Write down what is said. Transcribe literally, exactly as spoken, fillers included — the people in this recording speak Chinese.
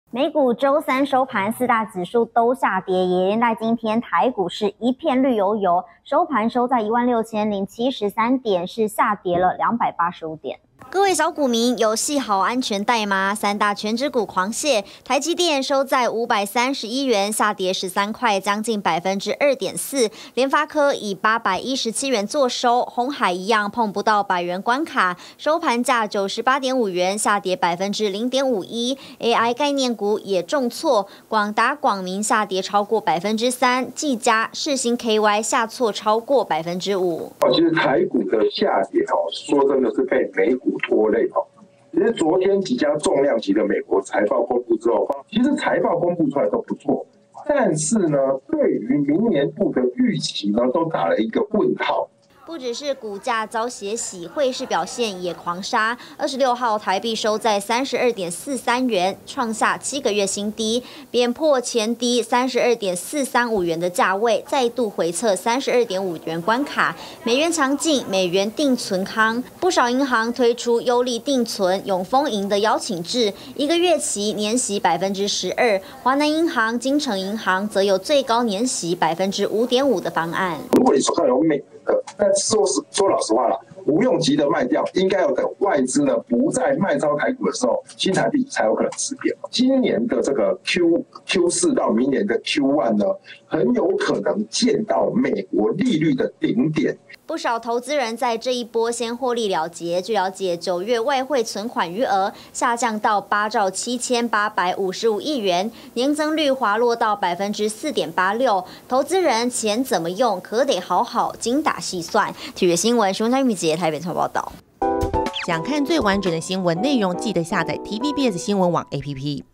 美股周三收盘，四大指数都下跌，也连带今天台股是一片绿油油，收盘收在一万六千零七十三点，是下跌了两百八十五点。各位小股民有系好安全带吗？三大全指股狂泻，台积电收在五百三十一元，下跌十三块，将近百分之二点四。联发科以八百一十七元作收，鸿海一样碰不到百元关卡，收盘价九十八点五元，下跌百分之零点五一。A I 概念股也重挫，广达、广明下跌超过百分之三，技嘉、世新 K Y 下挫超过百分之五。 其实台股的下跌哦，说真的是被美股拖累哦。其实昨天几家重量级的美国财报公布之后，其实财报公布出来都不错，但是呢，对于明年度的预期呢，都打了一个问号。 不只是股价遭血洗，汇市表现也狂杀。二十六号台币收在三十二点四三元，创下七个月新低，贬破前低三十二点四三五元的价位，再度回测三十二点五元关卡。美元强劲，美元定存康，不少银行推出优利定存、永丰银的邀请制，一个月期年息百分之十二。华南银行、金城银行则有最高年息百分之五点五的方案。 如果你手上有美的，但说实说老实话了，不用急的卖掉，应该要等外资呢不再卖超台股的时候，新台币才有可能止贬。今年的这个 Q Q 四到明年的 Q 一 呢，很有可能见到美国利率的顶点。 不少投资人在这一波先获利了结。据了解，九月外汇存款余额下降到八兆七千八百五十五亿元，年增率滑落到百分之四点八六。投资人钱怎么用，可得好好精打细算。体育新闻，熊山玉杰台北报道。 想看最完整的新闻内容，记得下载 T V B S 新闻网 A P P。